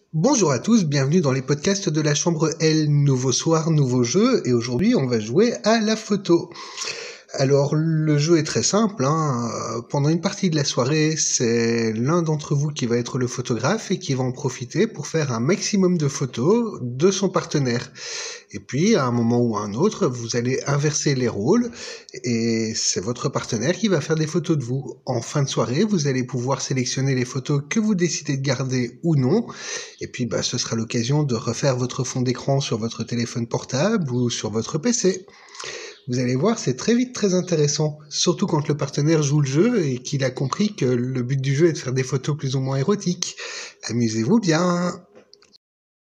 Bonjour à tous, bienvenue dans les podcasts de la Chambre L. Nouveau soir, nouveau jeu, et aujourd'hui on va jouer à la photo. Alors le jeu est très simple, pendant une partie de la soirée, c'est l'un d'entre vous qui va être le photographe et qui va en profiter pour faire un maximum de photos de son partenaire. Et puis à un moment ou à un autre, vous allez inverser les rôles et c'est votre partenaire qui va faire des photos de vous. En fin de soirée, vous allez pouvoir sélectionner les photos que vous décidez de garder ou non. Et puis ce sera l'occasion de refaire votre fond d'écran sur votre téléphone portable ou sur votre PC. Vous allez voir, c'est très vite très intéressant, surtout quand le partenaire joue le jeu et qu'il a compris que le but du jeu est de faire des photos plus ou moins érotiques. Amusez-vous bien!